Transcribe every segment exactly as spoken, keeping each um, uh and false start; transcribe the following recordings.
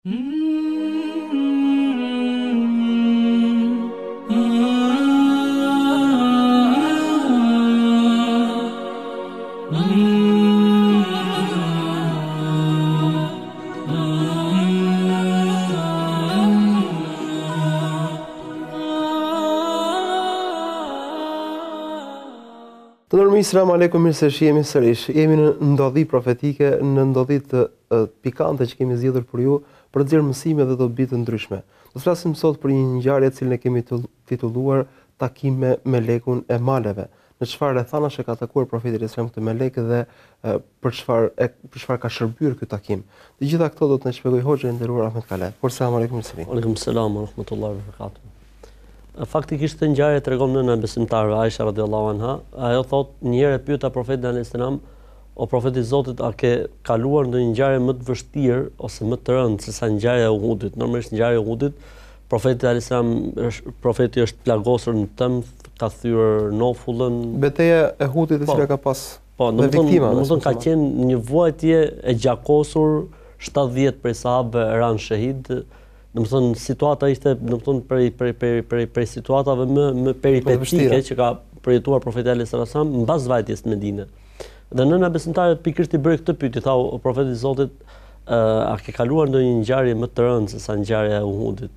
Të nërmi, selam aleikum, mirë se shihemi sërish. Jemi në ndodhi profetike, në ndodhi të uh, pikante që kemi zgjedhur për ju, për të nxjerrë mësime dhe dobi të ndryshme. Do të flasim sot për një ngjarje të cilën e kemi titulluar Takim me melekun e maleve. Në çfarë rrethanash e ka takuar profeti Islam këtë melek dhe uh, për çfarë për çfarë ka shërbyer ky takim. Të gjitha këto do të na shpjegoj hoxha i nderuar Ahmet Kale. Por selam aleikum selam. Aleikum selam wa rahmatullahi wa barakatuh. Faktikisht të ngjarje tregon nëna besimtarëve Aisha radhiyallahu anha, ajo thot një herë pyeta profetin alayhis salam, o profeti i Zotit, a ke kaluar ndonjë ngjarje më të vështirë ose më të rëndë se sa ngjarja e Uhudit? Normalisht ngjarja e Uhudit, profeti alayhis salam, profeti është plagosur në tëmth, ka thyer nofullën. Betejë e Uhudit e cila ka pas po, domethënë ka qenë një vuajtje e gjakosur, shtatëdhjetë prej sahabëve ranë shahid. Domethënë situata ishte domethënë prej prej prej prej prej situatave më më peripetike që ka përjetuar profeti alayhis salam mbas vajtjes në Medinë. Dhe nëna besimtare pikërisht i bëri këtë pyetje, tha o profeti i Zotit, a ke kaluar ndonjë ngjarje më të rëndë se sa ngjarja e Uhudit?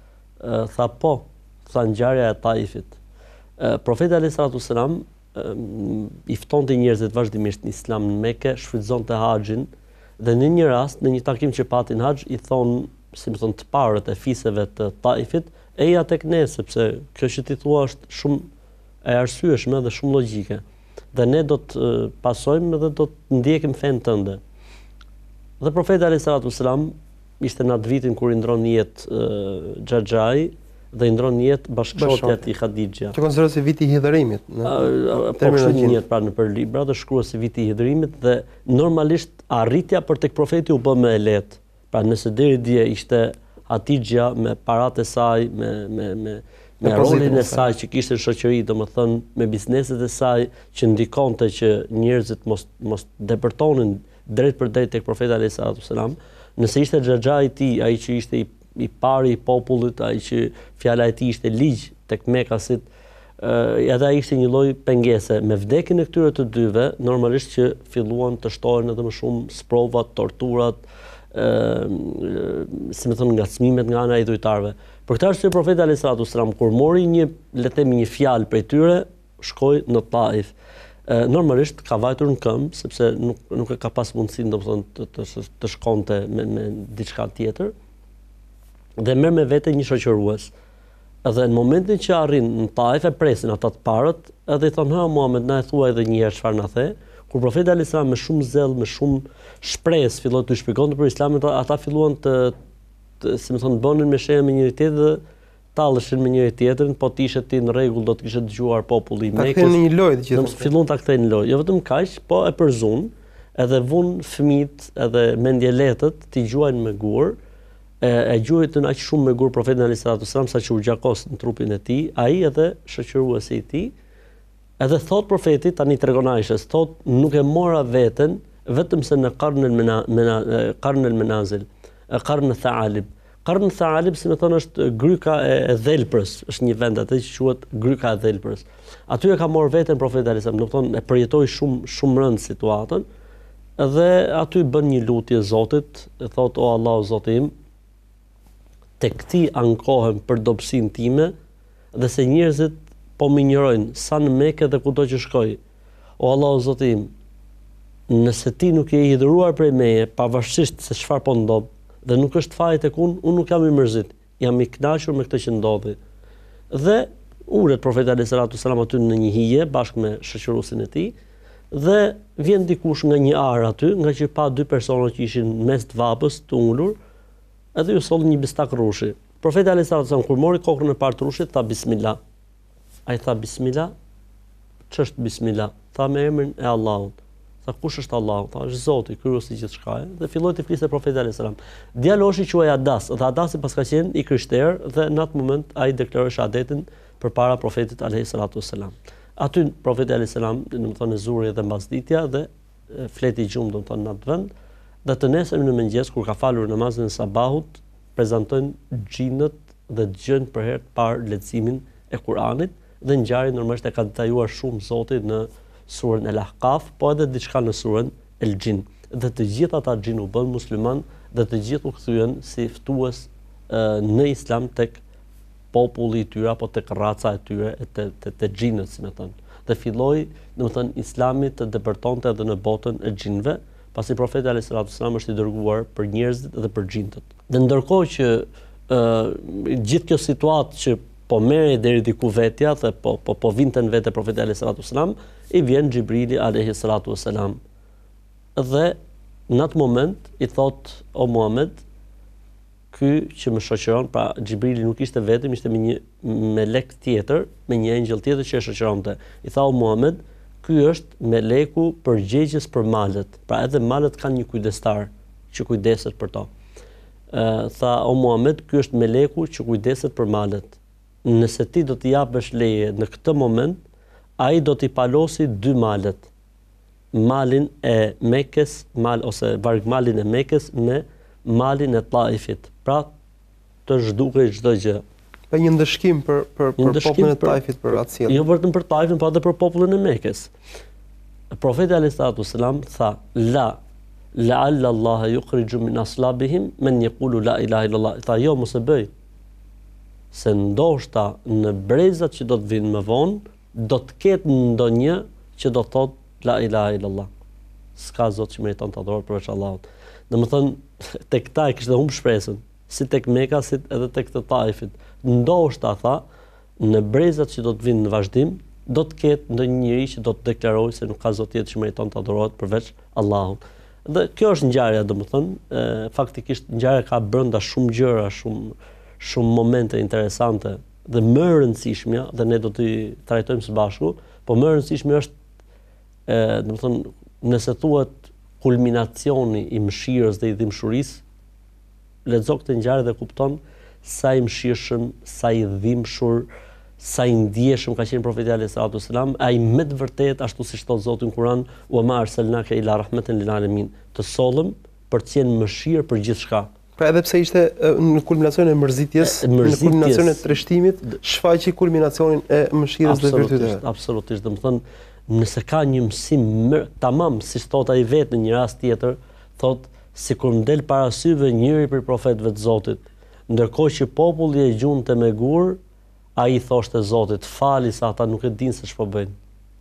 Tha po, tha ngjarja e Taifit. Profeti alayhis salam i ftonte njerëzit vazhdimisht në Islam në Mekë, shfrytëzonte haxhin dhe në një rast, në një takim që patin haxh, i thon si më thonë të parët e fiseve të Taifit, eja tek ne, sepse kjo që ti thua është shumë e arsyeshme dhe shumë logjike. Dhe ne do të pasojmë dhe do të ndjekim fen tënde. Dhe profeti alayhis salam ishte në atë vitin kur i ndron jetë Xhaxhai dhe i ndron jetë bashkëshortja e tij Hadixha. Që konsiderohet si viti i hidhërimit, në po kështu jetë pra në për libra dhe shkruhet si viti i hidhërimit dhe normalisht arritja për tek profeti u bë më e lehtë. Pra nëse deri dje ishte Hadixha me paratë e saj, me me me me rolin e saj që kishte në shoqëri, domethënë me bizneset e saj që ndikonte që njerëzit mos mos depërtonin drejt për drejt tek profeti alayhis salam, nëse ishte Xhaxhai i tij, ai që ishte i, i pari i popullit, ai që fjala e tij ishte ligj tek Mekasit, ë edhe ai ishte një lloj pengese. Me vdekjen e këtyre të dyve, normalisht që filluan të shtohen edhe më shumë sprovat, torturat, si më thonë ngacmimet nga ana e idhujtarëve. Për këtë arsye profeti alayhis salam kur mori një, le të themi, një fjalë prej tyre, shkoi në Taif. Normalisht ka vajtur në këmbë sepse nuk nuk e ka pas mundësinë domethënë të, të, të shkonte me, me diçka tjetër. Dhe merr me vete një shoqërues. Edhe në momentin që arrin në Taif e presin ata të parët, edhe i thonë: "Ha Muhammed, na e thua edhe një herë çfarë na the?" Kur profeti alayhis salam me shumë zell, me shumë shpresë filloi të shpjegonte për Islamin, ata filluan të, të si më thonë, bënin me shenjë me njëri tjetrin dhe talleshin me njëri tjetrin, po ti ishe ti në rregull, do të kishe dëgjuar populli i Mekës. Ta kthejnë një lojë gjithë. Do të filluan ta kthejnë në lojë. Jo vetëm kaq, po e përzun, edhe vun fëmijët edhe mendjeletët t'i gjuajnë me gur, e, e gjuajtën aq shumë me gur profetin alayhis salam sa që u gjakos në trupin e tij, ai edhe shoqëruesi i tij. Edhe thot profeti, tani tregon Aishës, thot nuk e mora veten vetëm se në qarnel mena, mena, qarnel menazil, qarn Thaalib. Qarn Thaalib, si më thonë, është gryka e, e dhelprës, është një vend atë që quhet gryka e dhelprës. Aty e ka marrë veten profeti alayhis salam, do të thonë e përjetoi shumë shumë rënd situatën, dhe aty bën një lutje Zotit, e thot: "O Allahu Zoti im, tek ti ankohem për dobësinë time dhe se njerëzit po më injorojnë sa në Mekë dhe kudo që shkoj. O Allahu Zoti im, nëse ti nuk je i hidhuruar prej meje, pavarësisht se çfarë po ndodh, dhe nuk është faji tek unë, unë nuk jam i mërzit, jam i kënaqur me këtë që ndodhi." Dhe uret profeti alayhis salam aty në një hije bashkë me shoqëruesin e tij, dhe vjen dikush nga një ar aty, nga që pa dy persona që ishin mes të vapës të ulur, edhe ju solli një bistak rrushi. Profeti alayhis salam kur mori kokrën e parë të rrushit, tha bismillah. Ai tha bismillah. Ç'është bismillah? Tha me emrin e Allahut. Tha kush është Allahu? Tha është Zoti, krijuesi i gjithçka. Dhe filloi të flisë profeti alayhis salam. Djaloshi quhej Adas, dhe Adasi paska qenë i krishterë dhe në atë moment ai deklaroi shahadetin përpara profetit alayhis salam. Aty profeti alayhis salam, domethënë zuri dhe mbasditja dhe fleti gjumë domethënë në atë vend, dhe të nesër në mëngjes kur ka falur namazin e sabahut, prezantojnë xhinët dhe dëgjojnë për herë të parë leximin e Kuranit dhe ngjarjen normalisht e ka detajuar shumë Zoti në surën El-Ahqaf, po edhe diçka në surën El-Jin. Dhe të gjithë ata xhin u bën musliman dhe të gjithë u kthyen si ftues në Islam tek populli i tyre apo tek raca e tyre e të të, të xhinët, si më thënë. Dhe filloi, domethënë, Islami të depërtonte edhe në botën e xhinëve, pasi profeti alayhis salatu wasallam është i dërguar për njerëzit dhe për xhinët. Dhe ndërkohë që ë gjithë kjo situatë që po merrej deri diku vetja dhe po po po vinte në vetë profeti alayhis salatu wasallam, i vjen Xhibrili alayhis salatu wasallam. Dhe në atë moment i thot, o Muhammed, ky që më shoqëron, pra Xhibrili nuk ishte vetëm, ishte me një melek tjetër, me një engjëll tjetër që e shoqëronte. I tha, o Muhammed, ky është meleku përgjegjës për malët. Pra edhe malët kanë një kujdestar që kujdeset për to. Ë tha, o Muhammed, ky është meleku që kujdeset për malët. Nëse ti do t'i japësh leje në këtë moment, ai do t'i palosi dy malët. Malin e Mekës, mal ose vargmalin e Mekës me malin e Taifit. Pra të zhdukej çdo gjë. Pa një ndëshkim për për për popullin e Taifit për atë sjellje. Jo vetëm për Taifin, por edhe për popullin e Mekës. Profeti alayhis salatu wasalam tha: "La la'alla Allah yukhriju min aslabihim man yaqulu la ilaha illallah." Tha, jo, mos e bëj. Se ndoshta në brezat që do të vinë më vonë, do të ketë ndonjë që do të thotë la ilaha illallah. S'ka zot që meriton të adhurohet përveç Allahut. Domethënë, tek ta e kishte humbur shpresën, si tek Meka, si edhe tek të Taifit. Ndoshta tha, në brezat që do të vinë në vazhdim, do të ketë ndonjë njeri që do të deklarojë se nuk ka zot tjetër që meriton të adhurohet përveç Allahut. Dhe kjo është ngjarja, domethënë, faktikisht ngjarja ka brenda shumë gjëra, shumë shumë momente interesante dhe më e rëndësishmja, dhe ne do t'i trajtojmë së bashku, po më e rëndësishme është, e, domethënë, nëse thuhet kulminacioni i mëshirës dhe i dhimbshurisë, lexo këtë ngjarje dhe kupton sa i mëshirshëm, sa i dhimbshur, sa i ndjeshëm ka qenë profeti alayhis salatu wasalam, ai me të vërtetë ashtu siç thot Zoti në Kur'an, "Wa ma arsalnaka ila rahmatan lil alamin", të sollëm për të qenë mëshirë për gjithçka. Pra edhe pse ishte në kulminacionin e mërzitjes, në kulminacionin e treshtimit, shfaqi kulminacionin e mëshirës dhe virtyteve. Absolutisht, domethënë, nëse ka një mësim më tamam, siç thot ai vetë në një rast tjetër, thot sikur ndel para syve njëri prej profetëve të Zotit, ndërkohë që populli e gjunte me gur, ai thoshte Zotit, fali sa ata nuk e dinë se ç'po bëjnë.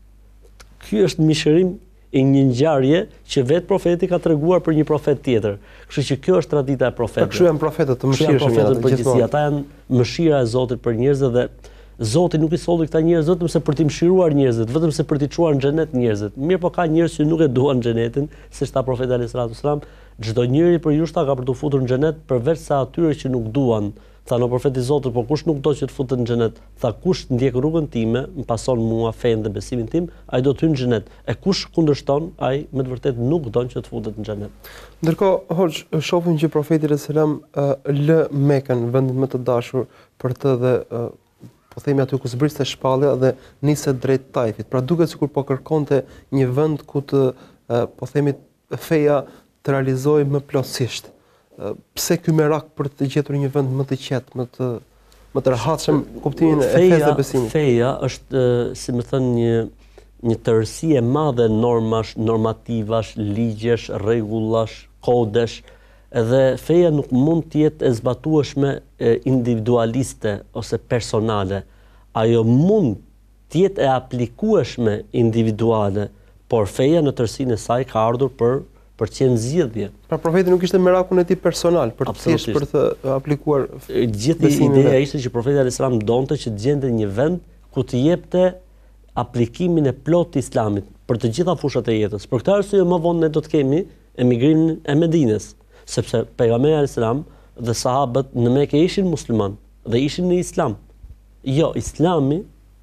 Ky është mishërim i një ngjarje që vetë profeti ka treguar për një profet tjetër. Kështu që kjo është tradita e profetëve. Kështu janë profetët të mëshirshëm. Profetët përgjithësi, ata janë mëshira e Zotit për njerëzit dhe Zoti nuk i solli këta njerëz vetëm se për t'i mëshiruar njerëzit, vetëm se për t'i çuar në xhenet njerëzit. Mirë, po ka njerëz që nuk e duan xhenetin, siç tha profeti alayhis salatu wasalam, çdo njeri për ju shta ka për të futur në xhenet përveç sa atyre që nuk duan. Tha në profeti i Zotit, po kush nuk do që të futet në xhenet? Tha, kush ndjek rrugën time, më pason mua fenë dhe besimin tim, ai do të hyjë në xhenet. E kush kundërshton, ai me të vërtetë nuk don që të futet në xhenet. Ndërkohë, hoxh, shohim që profeti alayhis salam lë Mekën, vendin më të dashur për të dhe uh, po themi aty ku zbriste shpallja dhe niset drejt Taifit. Pra duket sikur po kërkonte një vend ku të uh, po themi feja të realizojë më plotësisht. Pse ky merak për të gjetur një vend më të qetë, më të më të rehatshëm kuptimin e fesë dhe besimit. Feja është, si më thënë, një një tërësi e madhe normash, normativash, ligjesh, rregullash, kodesh, edhe feja nuk mund të jetë e zbatueshme individualiste ose personale. Ajo mund të jetë e aplikueshme individuale, por feja në tërësinë e saj ka ardhur për për të qenë zgjidhje. Pra profeti nuk ishte merakun e tij personal, për të thjesht për të aplikuar. Gjithë ideja ishte që profeti alayhis salam donte që të gjente një vend ku të jepte aplikimin e plot të Islamit për të gjitha fushat e jetës. Për këtë arsye më vonë ne do të kemi emigrimin e Medinës, sepse pejgamberi alayhis salam dhe sahabët në Mekë ishin musliman dhe ishin në Islam. Jo, Islami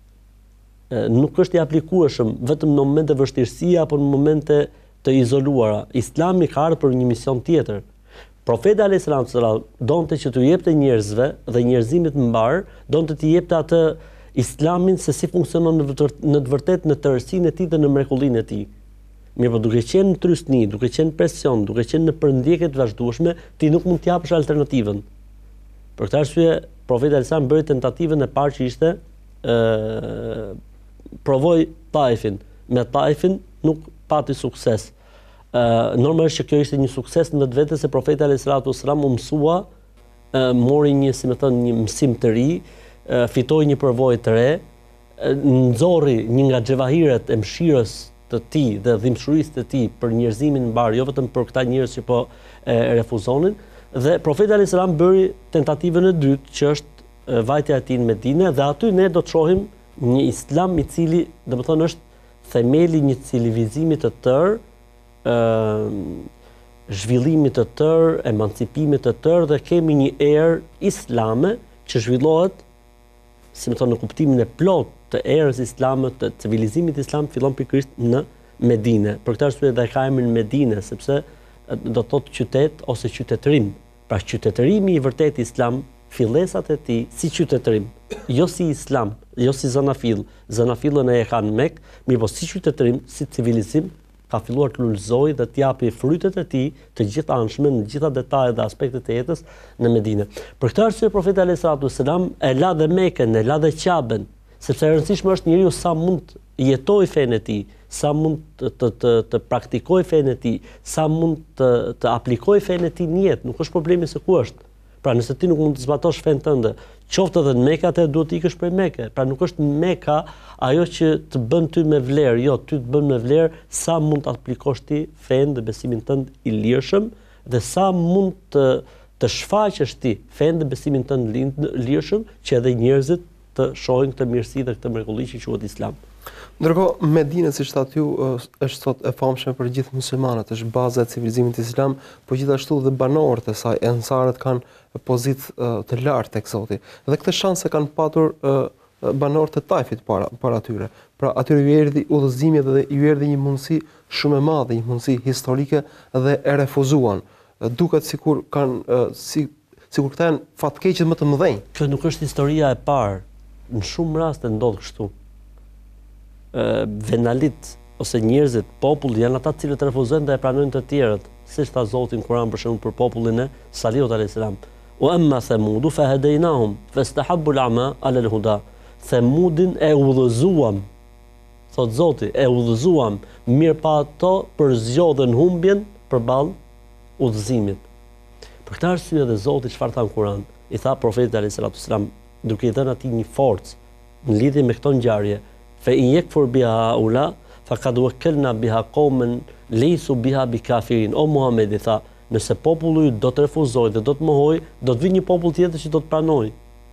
e, nuk është i aplikueshëm vetëm në momente vështirësie apo në momente të izoluara. Islami ka ardhur për një mision tjetër. Profeti alayhis salam donte që t'u jepte njerëzve dhe njerëzimit mbar, donte t'i jepte atë Islamin se si funksionon në të vërtetë në tërësinë e tij dhe në mrekullinë e tij. Mirë, po duke qenë në trysni, duke qenë presion, duke qenë në përndjekje të vazhdueshme, ti nuk mund t'japësh alternativën. Për këtë arsye, profeti alayhis salam bëri tentativën e parë që ishte ë provoi Taifin. Me Taifin nuk pati sukses. Ë normalisht që kjo ishte një sukses në vetvete se profeti alayhis salam u mësua, ë mori një, si më thënë, një mësim të ri, ë fitoi një përvojë të re, nxorri një nga xhevahiret e mëshirës të tij dhe dhimbshurisë të tij për njerëzimin mbar, jo vetëm për këta njerëz që po e refuzonin, dhe profeti alayhis salam bëri tentativën e dytë, që është vajtja e tij në Medinë, dhe aty ne do të shohim një islam i cili, domethënë, është themeli një civilizimi të tërë, ë zhvillimit të tërë, emancipimit të tërë, dhe kemi një erë islame që zhvillohet, si më thonë, në kuptimin e plot të erës islame, të civilizimit islam, fillon pikërisht në Medinë. Për këtë arsye dhe ka emrin Medinë, sepse do të thotë qytet ose qytetërim. Pra qytetërimi i vërtet islam, fillesat e tij si qytetërim, jo si islam, jo si zanafill. Zanafillën e e kanë Mekë, mirë po si qytetërim, si civilizim, ka filluar të lullëzojë dhe të japi frytet e tij të gjitha anshme, në gjitha detajet dhe aspektet e jetës në Medinë. Për këtë arsye profeti alayhis salam e la dhe Mekën, e la dhe Qaben, sepse e rëndësishme është njeriu sa mund të jetojë fenë e tij, sa mund të të të, të praktikojë fenë e tij, sa mund të të aplikojë fenë e tij në jetë, nuk është problemi se ku është. Pra nëse ti nuk mund të zbatosh fenë tënde, qoftë edhe në Mekë, atë duhet të ikësh prej Mekë. Pra nuk është Meka ajo që të bën ty me vlerë, jo, ty të bën me vlerë sa mund të aplikosh ti fenë dhe besimin tënd i lirshëm, dhe sa mund të të shfaqësh ti fenë dhe besimin tënd lirshëm, që edhe njerëzit të shohin këtë mirësi dhe këtë mrekulli që quhet Islam. Ndërkohë, Medina, siç thatë ju, është sot e famshme për gjithë muslimanët, është baza e civilizimit islam, por gjithashtu dhe banorët e saj, ansarët kanë pozitë të lartë tek Zoti. Dhe këtë shanse kanë patur banorët e Taifit para para atyre. Pra atyre ju erdhi udhëzimi dhe ju erdhi një mundësi shumë e madhe, një mundësi historike, dhe e refuzuan. Duket sikur kanë si sikur këta janë fatkeqët më të mëdhenj. Kjo nuk është historia e parë. Në shumë raste ndodh kështu. Venalit ose njerëzit, populli janë ata të cilët refuzojnë dhe e pranojnë të tjerët, siç tha Zoti në Kur'an për shembull për popullin e Salihut alayhis salam. Wa amma Thamudu fahadaynahum fastahabbu al-'ama 'ala al-huda. Thamudin e udhëzuam. Thot Zoti, e udhëzuam, mirë pa ato përzgjodhen humbjen përballë udhëzimit. Për këtë arsye dhe Zoti çfarë tha në Kur'an? I tha profetit alayhis salam, duke i dhënë atij një forcë në lidhje me këtë ngjarje, fa in yakfur biha ula faqad wakkalna biha qauman laysu biha bikafirin. O Muhammed, i tha, nëse populli do të refuzojë dhe do të mohojë, do të vijë një popull tjetër që do të pranojë.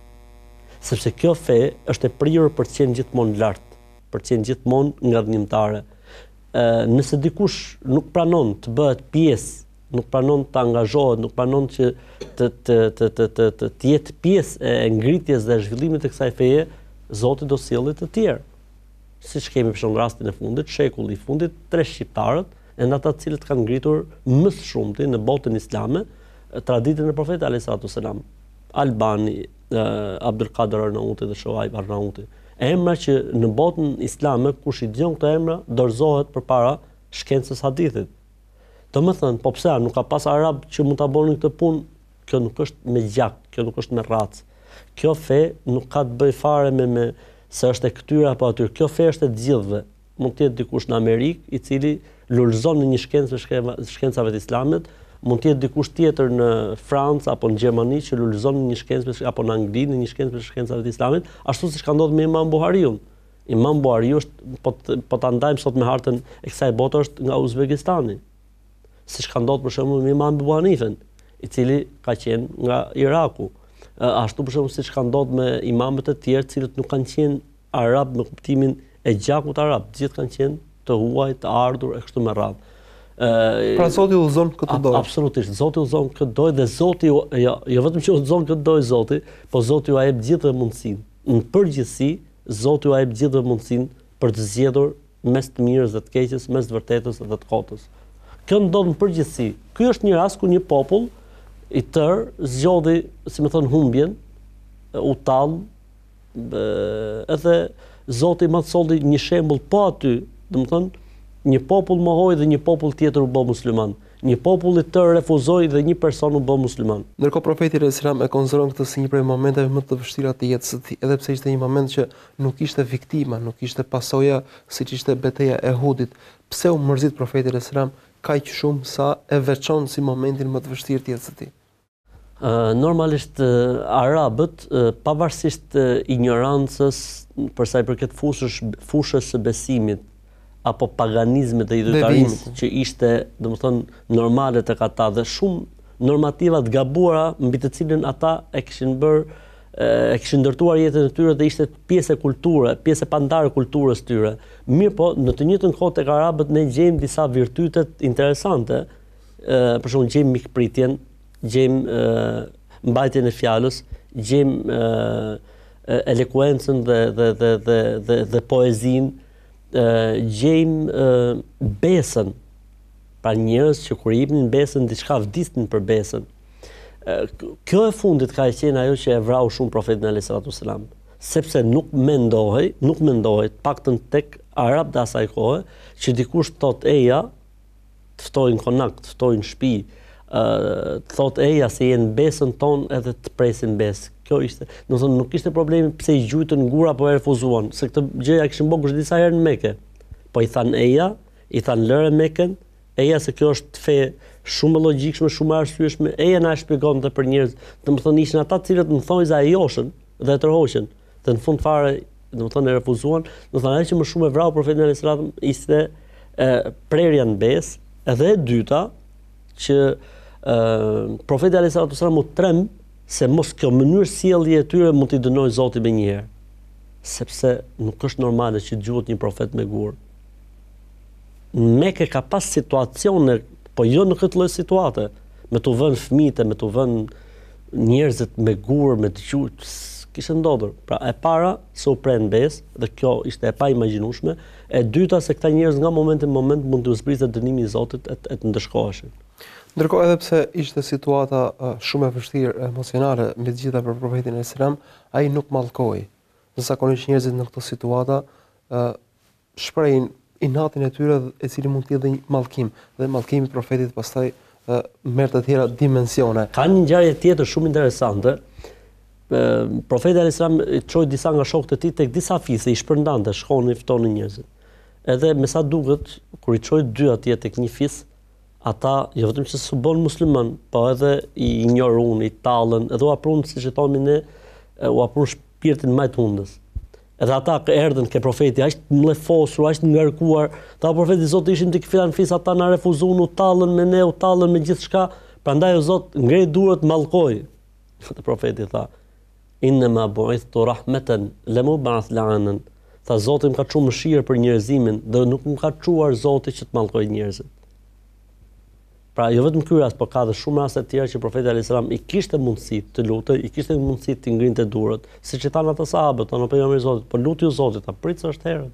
Sepse kjo fe është e prirur për të qenë gjithmonë lart, për të qenë gjithmonë ngadhnimtare. Ë, nëse dikush nuk pranon të bëhet pjesë, nuk pranon të angazhohet, nuk pranon që të të të të të të, të jetë pjesë e ngritjes dhe zhvillimit të kësaj feje, Zoti do sjellë të tjerë. Siç kemi për shembull rastin e fundit, shekulli i fundit, tre shqiptarët, janë ata të cilët kanë ngritur më së shumti në botën islame traditën e profetit alayhis salam. Albani, Abdul Qadir Arnauti dhe Shoaib Arnauti. Emra që në botën islame kush i dëgjon këto emra dorëzohet përpara shkencës hadithit. Domethënë, po pse nuk ka pas arab që mund ta bënin këtë punë? Kjo nuk është me gjak, kjo nuk është me racë. Kjo fe nuk ka të bëjë fare me me se është e këtyre apo atyre. Kjo fe është e të gjithëve. Mund të jetë dikush në Amerikë i cili lulëzon në një shkencë të shkencave të Islamit, mund të jetë dikush tjetër në Francë apo në Gjermani që lulëzon në një shkencë apo në Angli në një shkencë të shkencave të Islamit, ashtu siç ka ndodhur me Imam Buhariun. Imam Buhariu është po po ta ndajmë sot me hartën e kësaj bote është nga Uzbekistani. Siç ka ndodhur për shembull me Imam Abu Hanifën, i cili ka qenë nga Iraku. Ashtu për shembull siç ka ndodhur me imamët e tjerë, të cilët nuk kanë qenë arab në kuptimin e gjakut arab, gjithë kanë qenë të huaj, të ardhur e kështu me radhë. Ë Pra Zoti udhëzon këtë dorë. Absolutisht, Zoti udhëzon këtë dorë dhe Zoti jo, jo vetëm që udhëzon këtë dorë Zoti, po Zoti ju jep gjithë mundësinë. Në përgjithësi, Zoti ju jep gjithë mundësinë për të zgjedhur mes të mirës dhe të keqes, mes të vërtetës dhe të kotës. Kjo ndodh në përgjithësi. Ky është një rast ku një popull i tërë zgjodhi, si më thon, humbjen, u tall, edhe Zoti më solli një shembull po aty, domethënë një popull mohoi dhe një popull tjetër u bë musliman. Një popull i tërë refuzoi dhe një person u bë musliman. Ndërkohë profeti alayhis salam e konsideron këtë si një prej momenteve më të vështira të jetës së tij, edhe pse ishte një moment që nuk ishte viktima, nuk ishte pasoja siç ishte betejë e Uhudit. Pse u mërzit profeti alayhis salam kaq shumë sa e veçon si momentin më të vështirë të jetës së tij? Uh, normalisht uh, arabët, uh, pavarësisht uh, ignorancës për sa i përket fushës fushës së besimit apo paganizmit dhe idhujtarisë që ishte, domethënë, normale tek ata dhe shumë normativa të gabuara mbi të cilën ata e kishin bërë e kishin ndërtuar jetën e tyre dhe ishte pjesë e kulture, pjesë e pandare e kulturës tyre. Mirë po, në të njëjtën kohë tek arabët ne gjejmë disa virtytet interesante, uh, për shembull gjejmë mikpritjen, gjejmë mbajtjen e fjalës, gjejmë elekuencën dhe dhe dhe dhe dhe, dhe poezinë, gjejmë besën. Pra njerëz që kur i jepnin besën diçka vdisnin për besën. Kjo e fundit ka qenë ajo që e vrau shumë profetin alayhis salatu wassalam, sepse nuk mendohej, nuk mendohej, paktën tek arabët e asaj kohe, që dikush thot eja, të ftojnë konak, të ftojnë shtëpi, Uh, thot eja se jenë besën ton edhe të presin besë. Kjo ishte, do të thonë nuk ishte problemi pse i gjujtën ngura apo e refuzuan, se këtë gjëja kishin bërë kush disa herë në Mekë. Po i than eja, i than lëre Mekën, eja se kjo është fe shumë e logjikshme, shumë e arsyeshme, eja na shpjegonte për njerëz, domethënë ishin ata të cilët më thonë za e joshën dhe e tërhoqën. Dhe në fund fare, domethënë e refuzuan, do të thonë ajo që më shumë e vrau profetin alayhis salam ishte e, prerja në besë, edhe e dyta që Uh, profeti alayhis salatu wassalam u trem se mos kjo mënyrë sjellje e tyre mund t'i dënoj Zoti më një herë. Sepse nuk është normale që dëgjohet një profet me gur. Mekë ka pas situacione, po jo në këtë lloj situate, me t'u vënë fëmijët, me t'u vënë njerëzit me gur, me të qut, kishte ndodhur. Pra e para se u pren besë dhe kjo ishte e pa imagjinueshme, e dyta se këta njerëz nga momenti në moment mund t'u zbritet dënimi i Zotit e të ndëshkoheshin. Ndërkohë edhe pse ishte situata uh, shumë e vështirë emocionale mbi të gjitha për profetin e Islam, ai nuk mallkoi. Zakonisht njerëzit në këto situata uh, shprehin inatin e tyre e cili mund të jetë një mallkim dhe mallkimi i profetit pastaj uh, merr të tjera dimensione. Ka një ngjarje tjetër shumë interesante. Uh, profeti e Islam çoi disa nga shokët e tij tek disa fise, i shpërndante, shkonin ftonin njerëzit. Edhe me sa duket, kur i çoi dy atje tek një fis, ata jo vetëm që s'u bën musliman, po edhe i ignoruan, i tallën, edhe u aprun, siç e thonë ne, u aprun shpirtin më të hundës. Edhe ata erdhën ke profeti, aq mllefosur, aq ngarkuar, ta profeti Zoti ishin tek filan fis, ata na refuzuan, u tallën me ne, u tallën me gjithçka, prandaj o Zot ngrej duart mallkoj. Te profeti tha: "Inna ma bu'ithtu rahmatan lam ub'ath la'anan." Tha Zoti më ka çuar mëshirë për njerëzimin, dhe nuk më ka çuar Zoti që të mallkoj njerëzit. Pra jo vetëm ky rast, por ka dhe shumë raste të tjera që profeti alayhis salam i kishte mundësi të lutej, i kishte mundësi të ngrinte duart, siç e thanë ata sahabët, thonë pejgamberi i Zotit, po lutju Zotit, ta prit s'është herë.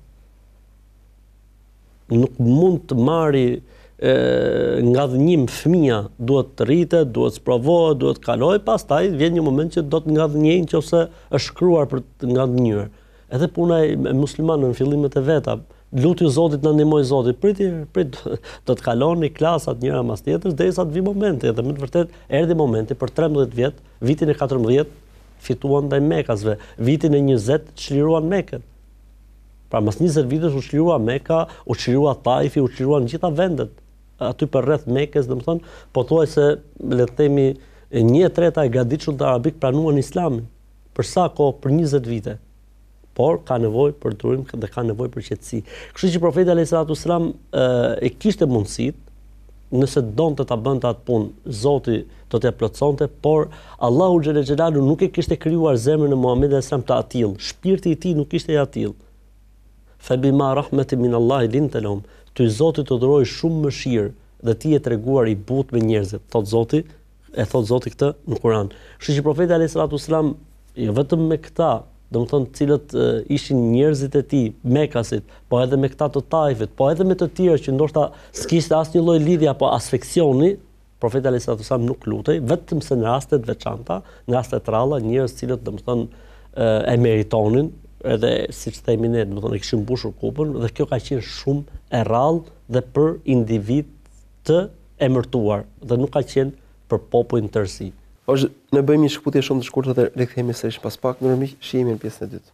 Nuk mund të marri e, nga dhënim fëmia, duhet të rritet, duhet të provohet, duhet të kalojë, pastaj vjen një moment që do të ngadhnjej nëse është shkruar për të ngadhnjur. Edhe puna e muslimanëve në fillimet e veta, lutju Zotit na ndihmoj Zoti, priti, prit, do të kaloni klasat njëra mas tjetrës derisa të vi momenti, dhe më të vërtet erdhi momenti për trembëdhjetë vjet, vitin e katërmbëdhjetë fituan ndaj Mekasve, vitin e njëzet çliruan Mekën. Pra mas njëzet vitesh u çlirua Meka, u çlirua Taifi, u çliruan gjitha vendet aty për rreth Mekës, domethënë, pothuajse le të themi një e treta e gaditshullt arabik pranuan Islamin. Për sa kohë? Për njëzet vite. Por ka nevojë për durim dhe ka nevojë për qetësi. Kështu që profeti alayhis salatu wassalam e kishte mundësitë, nëse donte ta bënte atë punë, Zoti do t'ia plotësonte, por Allahu xhela xhelalu nuk e kishte krijuar zemrën e Muhamedit alayhis salam të atill. Shpirti i tij nuk ishte i atill. Fa bima rahmatin min Allahi linta lahum. Ty Zoti të dhuroi shumë mëshirë dhe ti je treguar i butë me njerëzit. Thot Zoti, e thot Zoti këtë në Kur'an. Kështu që profeti alayhis salatu wassalam jo vetëm me këta, domethënë të cilët uh, ishin njerëzit e tij, Mekasit, po edhe me këta të Taifit, po edhe me të tjerë që ndoshta s'kishte asnjë lloj lidhje apo asfeksioni, profeti alayhis salatu wassalam nuk lutej, vetëm se në raste të veçanta, në raste të ralla, njerëz të cilët domethënë uh, e meritonin, edhe siç themi ne, do të thonë kishim mbushur kupën dhe kjo ka qenë shumë e rrallë dhe për individ të emërtuar dhe nuk ka qenë për popullin tërësi. Është ne bëjmë një shkputje shumë të shkurtër dhe rikthehemi sërish pas pak, ndërsa miq shihemi në pjesën e dytë.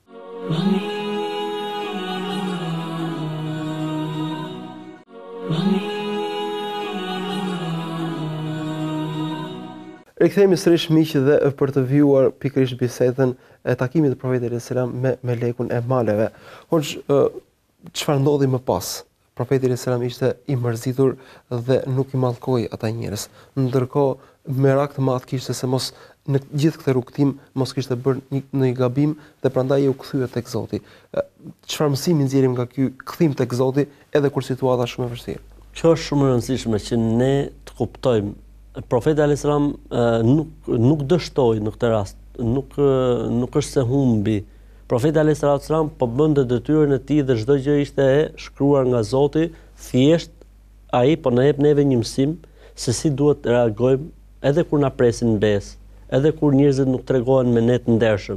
Rikthehemi sërish miq dhe për të vijuar pikërisht bisedën e takimit të Profetit sallallahu alajhi wasallam me melekun e maleve. Hoxh, çfarë ndodhi më pas? Profeti sallallahu alajhi wasallam ishte i mërzitur dhe nuk i mallkoi ata njerëz. Ndërkohë merak të madh kishte se mos në gjithë këtë rrugtim mos kishte bërë një, një gabim dhe prandaj u kthye tek Zoti. Çfarë mësimi nxjerrim nga ky kthim tek Zoti edhe kur situata është shumë e vështirë? Kjo është shumë e rëndësishme që ne të kuptojmë. Profeti alayhis salam nuk nuk dështoi në këtë rast, nuk nuk është se humbi. Profeti alayhis salam po bënte detyrën e tij dhe çdo gjë ishte e shkruar nga Zoti, thjesht ai po na jep neve një mësim se si duhet të reagojmë edhe kur na presin mbes, edhe kur njerëzit nuk tregohen me ne të ndershëm.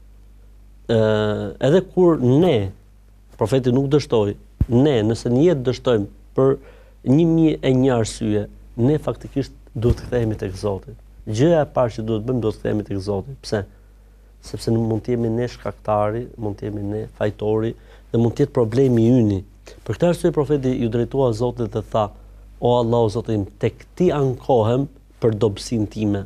Ë, edhe kur ne, profeti nuk dështoi, ne nëse në jetë dështojmë për një mijë e një arsye, ne faktikisht duhet të kthehemi tek Zoti. Gjëja e parë që duhet bëjmë duhet të kthehemi tek Zoti. Pse? Sepse nuk mund të jemi ne shkaktari, mund të jemi ne fajtori dhe mund të jetë problemi yni. Për këtë arsye profeti ju drejtua Zotit dhe tha: "O Allah, o Zoti im, tek ti ankohem për dobësinë time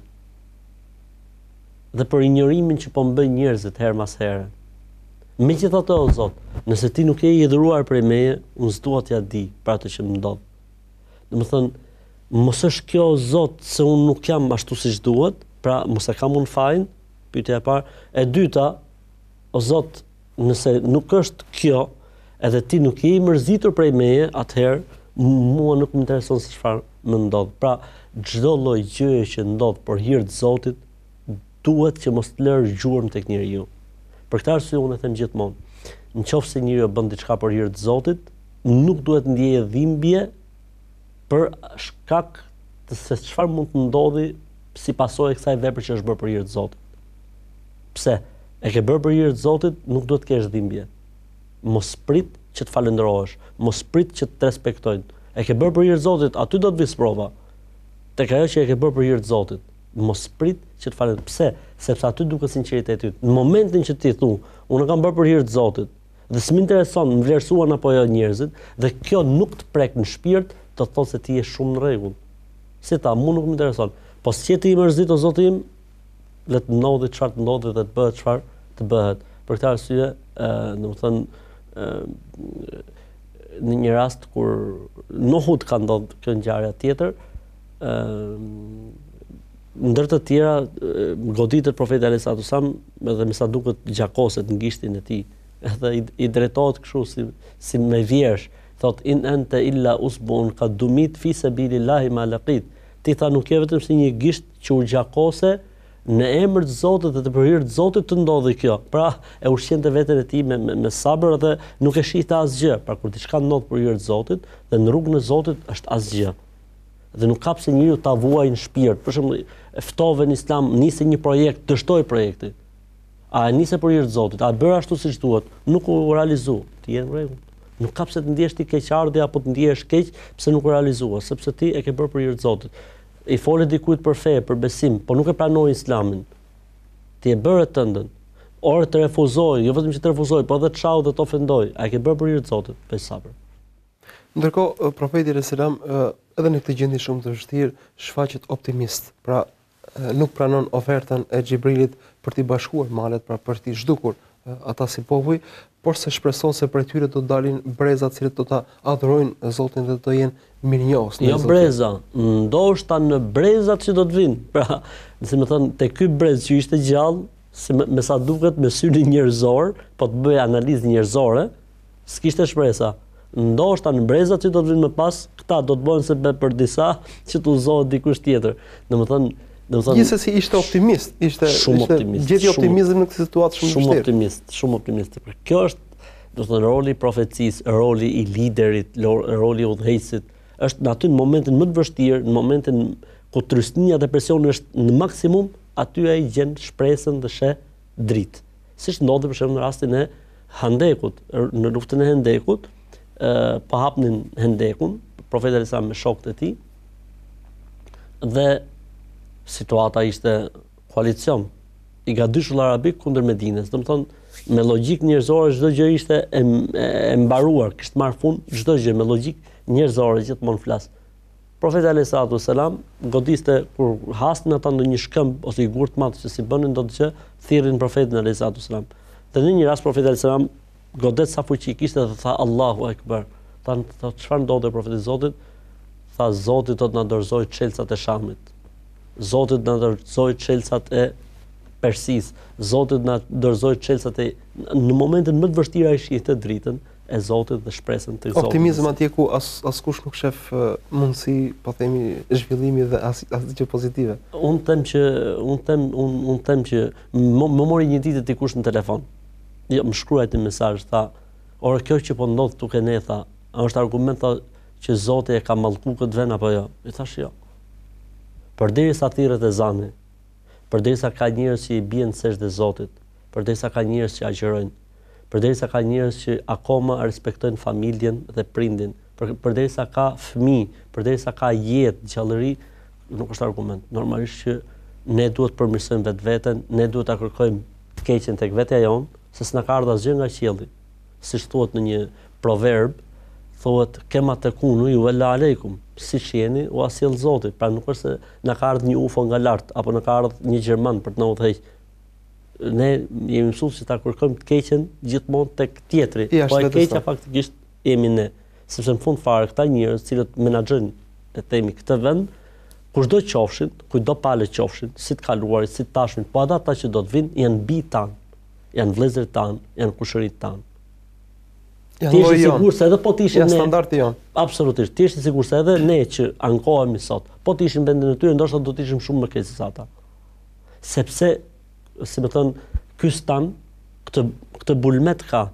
dhe për injorimin që po më bëjnë njerëzit her mas here. Megjithatë, o Zot, nëse ti nuk je i dhuruar prej meje, unë s'dua t'ja di për atë që më ndodh." Domethënë, mos është kjo o Zot se unë nuk jam ashtu siç duhet, pra mos e kam unë fajin, pyetja e parë. E dyta, o Zot, nëse nuk është kjo, edhe ti nuk je i mërzitur prej meje, atëherë mua nuk më intereson se çfarë më ndodh. Pra, çdo lloj gjëje që ndodh për hir të Zotit, duhet që mos të lërë gjurmë tek njeriu. Për këtë arsye unë e them gjithmonë, nëse njeriu bën diçka për hir të Zotit, nuk duhet ndjejë dhimbje për shkak të se çfarë mund të ndodhi si pasojë e kësaj vepre që është bërë për hir të Zotit. Pse? E ke bërë për hir të Zotit, nuk duhet të kesh dhimbje. Mos prit që të falendërohesh, mos prit që të respektojnë. E ke bërë për hir të Zotit, aty do të vi sprova. Tek ajo që e ke bërë për hir të Zotit, mos prit që të falendërohesh. Pse? Sepse aty duket sinqeriteti yt. Në momentin që ti thu, unë kam bërë për hir të Zotit, dhe s'më intereson më vlerësuan apo jo njerëzit, dhe kjo nuk të prek në shpirt, do të thotë se ti je shumë në rregull. Si ta, mua nuk më intereson. Po si ti i mërzit o Zoti im, le të ndodhi çfarë të ndodhi dhe të bëhet çfarë të bëhet. Për këtë arsye, ë, domethënë, ë, në një rast kur në Uhud ka ndodhur kjo ngjarje tjetër, ë, ndër të tjera goditet profeti alayhis salam edhe me sa duket gjakoset në gishtin e tij, edhe i, i drejtohet kështu si si me vjersh, thot in anta illa usbun qad dumit fi sabilillahi ma laqit. Ti tha nuk je vetëm si një gisht që u gjakose në emër të Zotit dhe të për hir të Zotit të ndodhi kjo. Pra e ushqente veten e tij me, me, me sabër dhe nuk e shihte asgjë. Pra kur diçka ndodh për hir të Zotit dhe në rrugën e Zotit është asgjë. Dhe nuk ka pse njeriu ta vuajë në shpirt. Për shembull, ftove në Islam, nisi një projekt, dështoi projektin. A e nisi për hir të Zotit, a bëra ashtu siç duhet, nuk u realizua. Ti je në rregull. Nuk ka pse të ndihesh ti keqardhje apo të ndihesh keq pse nuk u realizua, sepse ti e ke bërë për hir të Zotit. I fole dikujt për fe, për besim, po nuk e pranoi Islamin. Ti e bëre të tëndën. Orë të refuzoj, jo vetëm që të refuzoj, po edhe të shau dhe të ofendoj. A e ke bërë për hir të Zotit, bëj sabër. Ndërkohë, profeti alayhis salam edhe në këtë gjendje shumë të vështirë shfaqet optimist. Pra nuk pranon ofertën e Xhibrilit për t'i bashkuar malet, pra për t'i zhdukur ata si popull, por se shpreson se prej tyre do të dalin breza të cilët do ta adhurojnë Zotin dhe do të jenë mirënjohës. Jo breza, ndoshta në brezat që do të vinë. Pra, nëse më thon te ky brez që ishte gjallë, se me, me sa duket me syrin njerëzor, po të bëj analizë njerëzore, s'kishte shpresa. Ndoshta në brezat që do të vinë më pas, këta do të bëhen se për disa që të uzohet dikush tjetër. Domethënë, domethënë gjithsesi ishte optimist, ishte shumë ishte optimist, gjeti shumë- optimizëm në këtë situatë shumë Shumë vështirë. optimist, shumë optimist. Për kjo është, do të thënë, roli i profecisë, roli i liderit, lo- roli i udhëheqësit, është në aty në momentin më të vështirë, në momentin ku trysnia dhe presioni është në maksimum, aty ai gjen shpresën dhe sheh dritë. Siç ndodhi për shembull në rastin e Handekut, në luftën e Hendekut, pa hapnin Hendekun, profeti alayhis salam me shokët e tij, dhe situata ishte koalicion i gatishëm arabik kundër Medinës. Domethënë me logjik njerëzore çdo gjë ishte e, e mbaruar, kishte marrë fund çdo gjë me logjik njerëzore gjithmonë flas. Profeti alayhis salam godiste kur hasnin ata ndonjë shkëmb ose i gurt madh që si bënin dot gjë, thirrin profetin alayhis salam. Dhe në një rast profeti alayhis salam godet sa fuqi kishte dhe tha Allahu Akbar. Tha çfarë ndodhi profeti i Zotit? Tha Zoti do të na dorëzojë çelësat e Shamit. Zoti do të na dorëzojë çelësat e Persisë. Zoti do na dorëzojë çelësat e në momentin më të vështirë ai shihte dritën e Zotit dhe shpresën tek Zoti. Optimizëm atje ku as askush nuk shef uh, mundësi, po themi, zhvillimi dhe as asgjë pozitive. Unë them që unë them unë un them që më, më mori një ditë dikush në telefon. Jo, më shkruaj një mesazh, tha, "Ora kjo që po ndodh tuk e ne, tha, është argument tha, që Zoti e ka mallku këtë vend apo jo?" I thash jo. Përderisa thirret e zani, përderisa ka njerëz që i bien sejdë Zotit, përderisa ka njerëz që agjërojnë, përderisa ka njerëz që akoma respektojnë familjen dhe prindin, për, përderisa ka fëmijë, përderisa ka jetë, gjallëri, nuk është argument. Normalisht që ne duhet të përmirësojmë vetveten, ne duhet ta kërkojmë të keqen tek vetja jonë, se s'na ka ardhur asgjë nga qielli. Siç thuhet në një proverb, thuhet kema tekunu ju wala aleikum, siç jeni u asjell Zoti. Pra nuk është se na ka ardhur një U F O nga lart apo na ka ardhur një gjerman për të na udhëheq. Ne jemi mësuar se ta kërkojmë të keqen gjithmonë tek tjetri, po e keqja faktikisht jemi ne, sepse në fund fare këta njerëz cilët menaxhojnë e themi këtë vend, kushdo qofshin, kujdo palë qofshin, si të kaluarit, si të tashmin, po ata ata që do të vinë janë bi tan, janë vëllezër tan, janë kushërit tan. Ti je sigur se edhe po të ishin ne standardi jon. Absolutisht, ti je sigur se edhe ne që ankohemi sot, po të ishin vendin e tyre, ndoshta do të ishim shumë më keq se ata. Sepse, si më thon, ky stan, këtë këtë bulmet ka.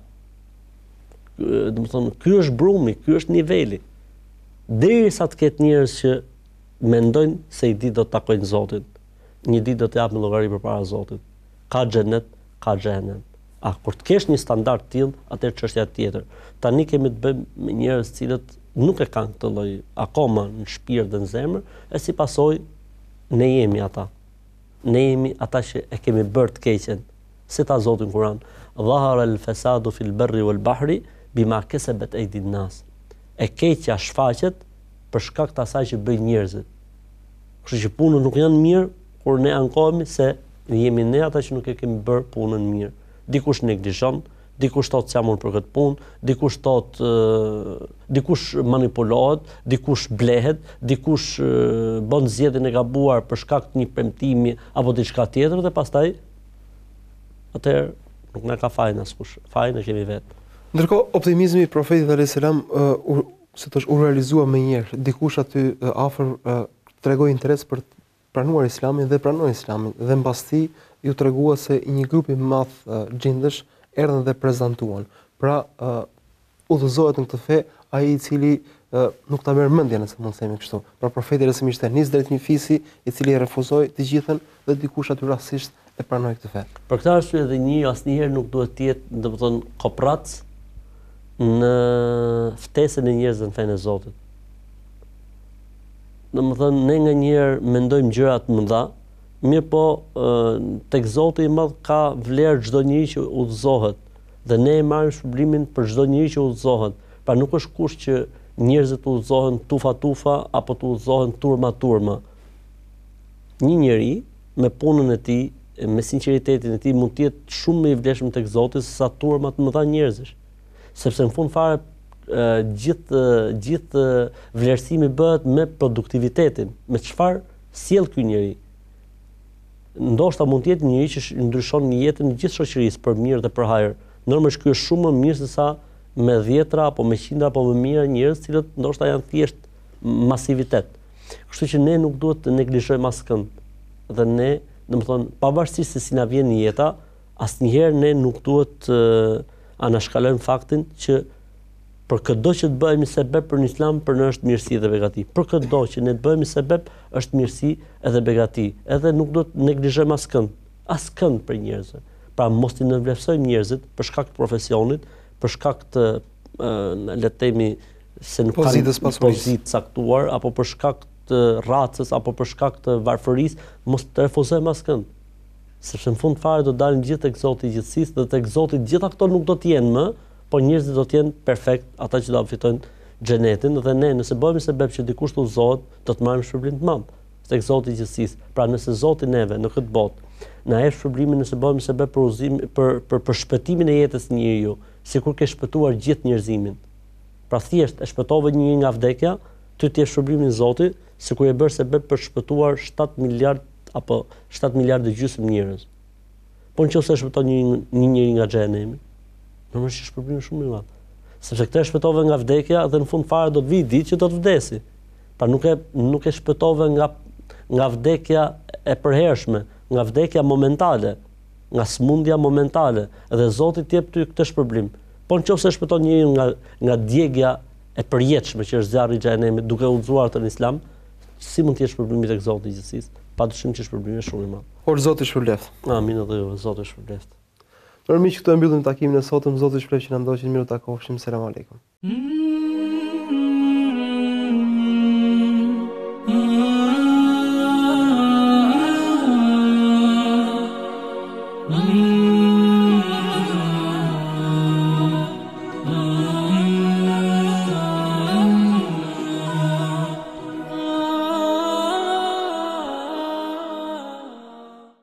Do të thon, ky është brumi, ky është niveli. Derisa të ketë njerëz që mendojnë se i ditë do të takojnë Zotin, një ditë do të japin llogari përpara Zotit. Ka xhenet, ka xhenem. A kur të kesh një standard të tillë, atëherë çështja tjetër. Tani kemi të bëjmë me njerëz cilët nuk e kanë këtë lloj akoma në shpirt dhe në zemër, e si pasojë ne jemi ata. Ne jemi ata që e kemi bërë të keqen. Si ta Zoti në Kur'an, "Dhahara al-fasadu fil barri wal bahri bima kasabat aydin nas." E keqja shfaqet për shkak të asaj që bëjnë njerëzit. Kështu që punët nuk janë mirë kur ne ankohemi se jemi ne ata që nuk e kemi bërë punën mirë. Dikush neglizhon, dikush thotë se jam unë për këtë punë, dikush thotë uh, dikush manipulohet, dikush blehet, dikush uh, bën zgjedhjen e gabuar për shkak të një premtimi apo diçka tjetër dhe pastaj atëherë nuk na ka fajin askush. Fajin e kemi vetë. Ndërkohë optimizmi i profetit alayhis salam uh, u, si thosh, u realizua më njëherë. Dikush aty uh, afër uh, tregoi interes për të pranuar Islamin dhe pranoi Islamin dhe mbas ti ju tregua se një grup i madh uh, xhindësh erdhën dhe prezantuan. Pra uh, udhëzohet në këtë fe ai i cili uh, nuk ta merr mendjen, nëse mund të themi kështu. Pra profeti rësimisht nis drejt një fisi i cili refuzoi të gjithën dhe dikush aty rastësisht e pranoi këtë fe. Për këtë arsye edhe një asnjëherë nuk duhet të jetë, domethënë, koprac në ftesën e njerëzve në fenë e Zotit. Domethënë ne nganjëherë mendojmë gjëra të mëdha, mirë po tek Zoti i Madh ka vlerë çdo njeri që udhëzohet dhe ne e marrim shpërblimin për çdo njeri që udhëzohet. Pra nuk është kusht që njerëzit udhëzohen tufa tufa apo të udhëzohen turma turma. Një njeri me punën e tij, me sinqeritetin e tij mund të jetë shumë më i vlefshëm tek Zoti se sa turma të mëdha njerëzish. Sepse në fund fare gjithë gjithë vlerësimi bëhet me produktivitetin, me çfarë sjell ky njeri. Ndoshta mund të jetë një njeri që ndryshon një jetën e gjithë shoqërisë për mirë dhe për hajër. Normalisht ky është shumë më mirë se sa me dhjetra apo me qindra apo më mirë njerëz cilët ndoshta janë thjesht masivitet. Kështu që ne nuk duhet të neglizhojmë askënd. Dhe ne, domethënë, pavarësisht se si na vjen jeta, asnjëherë ne nuk duhet të anashkalojmë faktin që për çdo që të bëhemi sebeb për në Islam, për në është mirësi dhe begati. Për çdo që ne të bëhemi sebeb është mirësi edhe begati. Edhe nuk do të neglizhojmë askënd, askënd për njerëzve. Pra mos t'i nënvlerësojmë njerëzit për shkak të profesionit, për shkak të le të themi se nuk kanë pozitë caktuar, apo për shkak të racës, apo për shkak të varfërisë, mos të refuzojmë askënd. Sepse në fund fare do dalin gjithë tek Zoti i gjithësisë dhe tek Zoti gjitha këto nuk do të jenë më, por njerëzit do të jenë perfekt, ata që do fitojnë xhenetin, dhe ne nëse bëhemi sebeb që dikush të udhëzohet, do të marrim shpërblim të madh tek Zoti i gjithësisë. Pra nëse Zoti neve në këtë botë na jep shpërblimin nëse bëhemi sebeb për udhëzim për për për shpëtimin e jetës së njeriu, sikur ke shpëtuar gjithë njerëzimin. Pra thjesht e shpëtove një nga vdekja, ty ti e shpërblimin Zoti, sikur e bërë sebeb për shpëtuar shtatë miliard apo shtatë miliardë gjysmë njerëz. Po nëse e shpëton një një njeri nga xhenemi, normalisht është shpërblim shumë i madh. Sepse këtë e shpëtove nga vdekja dhe në fund fare do të vijë ditë që do të vdesi. Pra nuk e nuk e shpëtove nga nga vdekja e përhershme, nga vdekja momentale, nga smundja momentale, dhe Zoti t'jep ty këtë shpërblim. Po nëse e shpëton njeriu nga nga djegja e përjetshme që është zjarri i xhenemit, duke u udhëzuar në Islam, si mund të jetë shpërblimi tek Zoti i gjithësisë? Padyshim që shpërblimi është shumë i madh. Por Zoti shpërbleft. Amin dhe ju, Zoti shpërbleft. Nërmi që këto e mbyllim takimin e sotëm, Zoti shpëlef që na ndoqët, mirë u takofshim, selam aleikum.